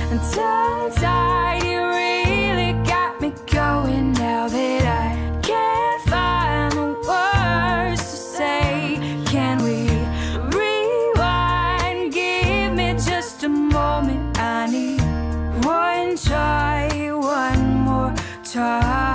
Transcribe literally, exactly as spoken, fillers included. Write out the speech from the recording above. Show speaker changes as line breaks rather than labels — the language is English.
and tongue-tied. You really got me going now that I can't find the words to say. Can we rewind? Give me just a moment. I need one try, one more try.